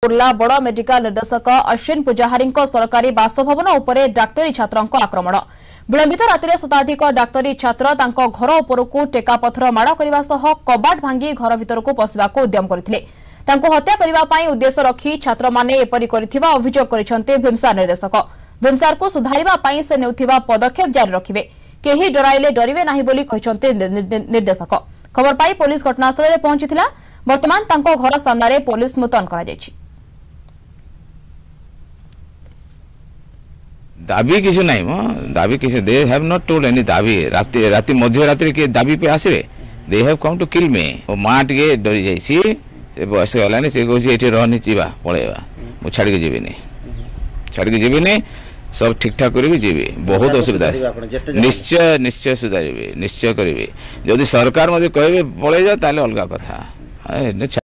कुर्ला बड़ मेडिकल निर्देशक अश्विन पुजाहारी सरकारी बासभवन उपरे डाक्तरी छात्रों आक्रमण। विलंबित राति शताधिक डाक्तरी छात्र घर उपरकू टेकापथर माड़ करने सह कबाट भांगी घर भीतर को पशिवाक उद्यम करथिले। हत्या करने उद्देश्य रखी छात्र माने एपरि करिथिबा अभियोग करिसेंते भीमसार निर्देशक। भीमसार को सुधारिबा से नेउथिबा पदक्षेप जारी रखिबे। केही डराइले डरिवे नाही बोली कहिसेंते निर्देशक। खबर पाई पुलिस घटनास्थल में पहुंचीथिला। वर्तमान तांको घर सामने पुलिस मुतयन करा जायछि। दाबी किसी नहीं दाबी किसी they have not told any दाबी राति मध्य रात्रि के दाबी पे आसरे they have come to kill मी ओ मां टिके डरी जाइछि से बयस गलानी से कहछि एठी रहनी जीवा पळेबा मु छाड़ी के जीविनी सब ठीक ठाक करी जीवी बहुत असुविधा निश्चय निश्चय सुधारिबे निश्चय करिवे जदि सरकार मते कहबे पळे जा ताले अलगा कथा।